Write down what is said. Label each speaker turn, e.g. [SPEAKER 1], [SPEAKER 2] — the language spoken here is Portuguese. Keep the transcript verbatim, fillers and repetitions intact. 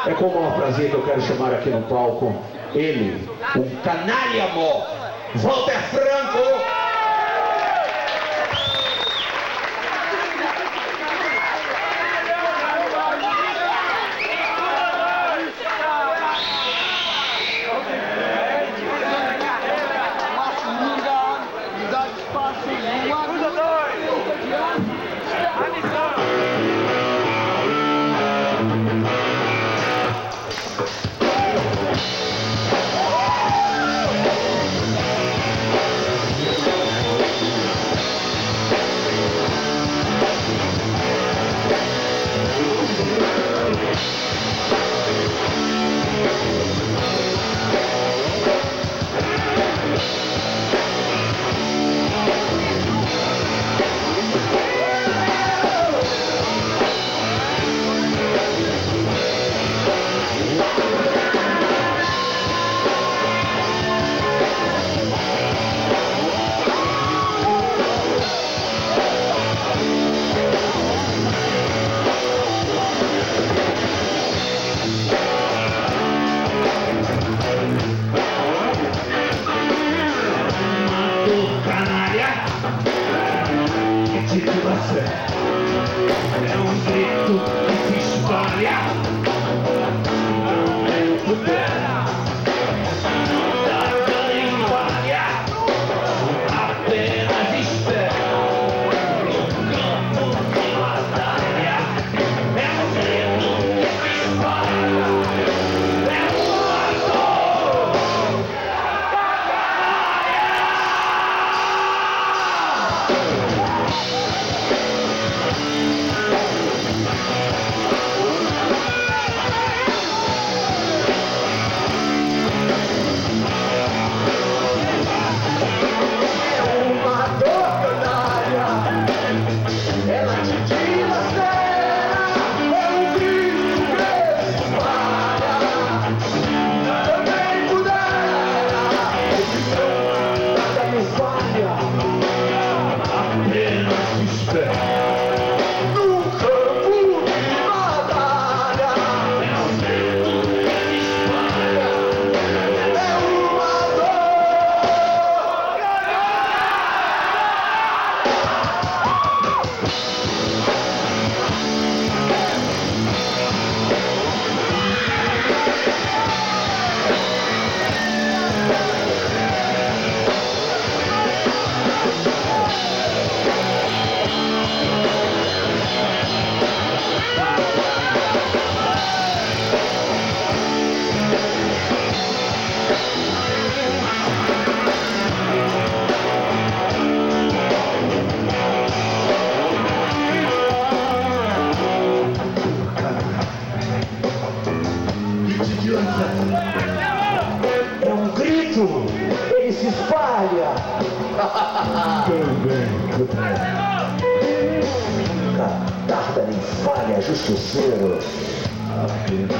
[SPEAKER 1] É com o maior prazer que eu quero chamar aqui no palco ele, um canalha mó, Walter Franco.
[SPEAKER 2] É um grito que se espalha. Não é pudera, nada nem falha, apenas espera no campo de batalha. É um grito que se espalha, é um ator.
[SPEAKER 1] É um grito, ele se espalha. Nunca tarda nem falha, justiceiro. Apenas